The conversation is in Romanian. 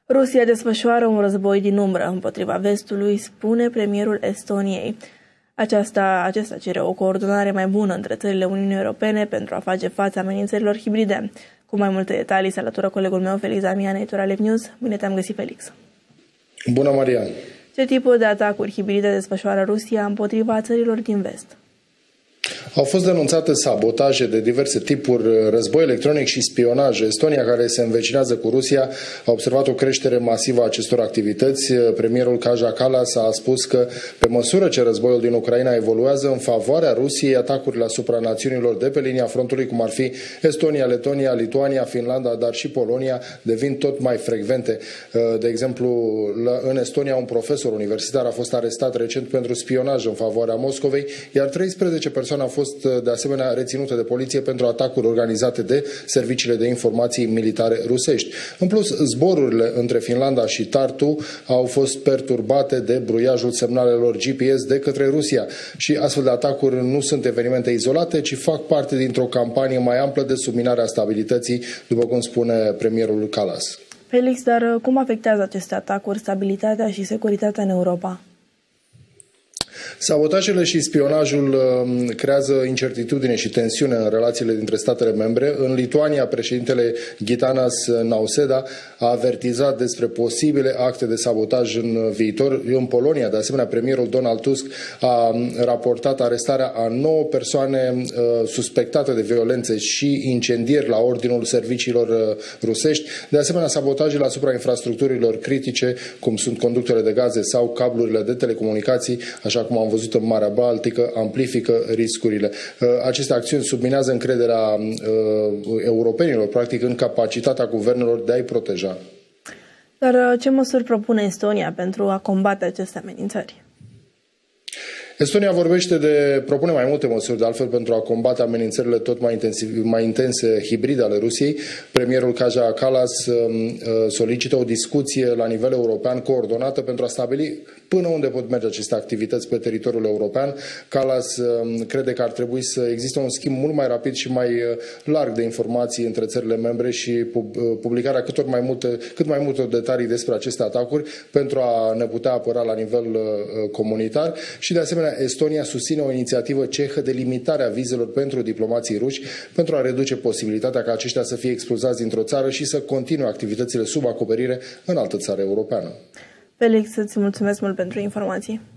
Rusia desfășoară un război din umbră împotriva vestului, spune premierul Estoniei. Acesta cere o coordonare mai bună între țările Uniunii Europene pentru a face față amenințărilor hibride. Cu mai multe detalii se alătură colegul meu, Felix Damian, editor Live News. Bine te-am găsit, Felix! Bună, Marian! Ce tipuri de atacuri hibride desfășoară Rusia împotriva țărilor din vest? Au fost denunțate sabotaje de diverse tipuri, război electronic și spionaj. Estonia, care se învecinează cu Rusia, a observat o creștere masivă a acestor activități. Premierul Kaja Kallas a spus că, pe măsură ce războiul din Ucraina evoluează în favoarea Rusiei, atacurile asupra națiunilor de pe linia frontului, cum ar fi Estonia, Letonia, Lituania, Finlanda, dar și Polonia, devin tot mai frecvente. De exemplu, în Estonia, un profesor universitar a fost arestat recent pentru spionaj în favoarea Moscovei, iar 13 persoane au fost de asemenea reținute de poliție pentru atacuri organizate de serviciile de informații militare rusești. În plus, zborurile între Finlanda și Tartu au fost perturbate de bruiajul semnalelor GPS de către Rusia. Și astfel de atacuri nu sunt evenimente izolate, ci fac parte dintr-o campanie mai amplă de subminare a stabilității, după cum spune premierul Kallas. Felix, dar cum afectează aceste atacuri stabilitatea și securitatea în Europa? Sabotajele și spionajul creează incertitudine și tensiune în relațiile dintre statele membre. În Lituania, președintele Gitanas Nauseda a avertizat despre posibile acte de sabotaj în viitor. În Polonia, de asemenea, premierul Donald Tusk a raportat arestarea a 9 persoane suspectate de violențe și incendieri la ordinul serviciilor rusești. De asemenea, sabotajele asupra infrastructurilor critice, cum sunt conductele de gaze sau cablurile de telecomunicații, așa cum am văzut în Marea Baltică, amplifică riscurile. Aceste acțiuni subminează încrederea europenilor, practic, în capacitatea guvernelor de a-i proteja. Dar ce măsuri propune Estonia pentru a combate aceste amenințări? Estonia propune mai multe măsuri, de altfel, pentru a combate amenințările tot mai intense hibride ale Rusiei. Premierul Kaja Kallas solicită o discuție la nivel european coordonată pentru a stabili până unde pot merge aceste activități pe teritoriul european. Kallas crede că ar trebui să existe un schimb mult mai rapid și mai larg de informații între țările membre și publicarea cât mai multe detalii despre aceste atacuri pentru a ne putea apăra la nivel comunitar. Și de asemenea, Estonia susține o inițiativă cehă de limitare a vizelor pentru diplomații ruși, pentru a reduce posibilitatea ca aceștia să fie expulzați dintr-o țară și să continue activitățile sub acoperire în altă țară europeană. Felix, îți mulțumesc mult pentru informații.